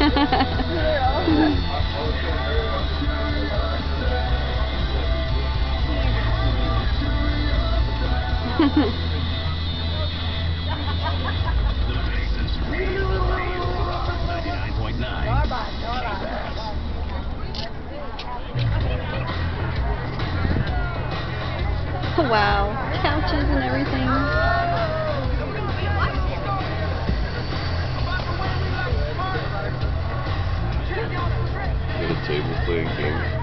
Wow, couches and everything. Got a table playing games.